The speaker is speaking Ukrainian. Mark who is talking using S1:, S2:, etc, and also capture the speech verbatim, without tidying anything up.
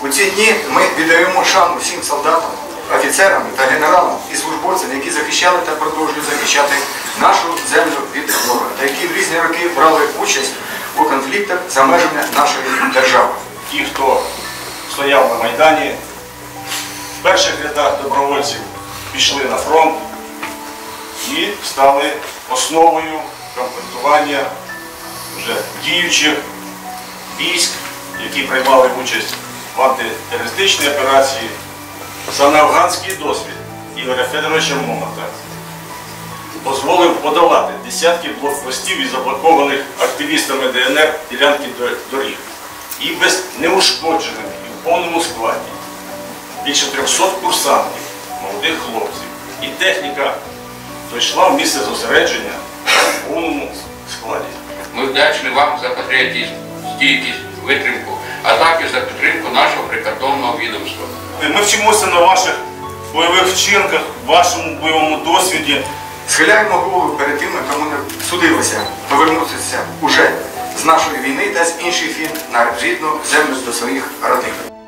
S1: У ці дні ми віддаємо шану всім солдатам, офіцерам та генералам і службовцям, які захищали та продовжують захищати нашу землю від ворога, та які в різні роки брали участь у конфліктах за межами нашої держави.
S2: Ті, хто стояв на Майдані, в перших рядах добровольців пішли на фронт і стали основою комплектування вже діючих військ, які приймали участь в антитерористичній операції. Саме афганський досвід Ігоря Федоровича Момота дозволив подолати десятки блокпостів і заблокованих активістами Д Н Р ділянки доріг. І без неушкоджених і в повному складі більше трьохсот курсантів, молодих хлопців. І техніка дійшла в місце зосередження в повному складі.
S3: Ми вдячні вам за патріотизм, стійкість, витримку, а також за підтримку нашого прикордонного відомства.
S2: Ми вчимося на ваших бойових вчинках, вашому бойовому досвіді.
S1: Схиляємо голову перед тими, кому не судилося повернутися уже з нашої війни та з інших війн на рідну землю до своїх родин.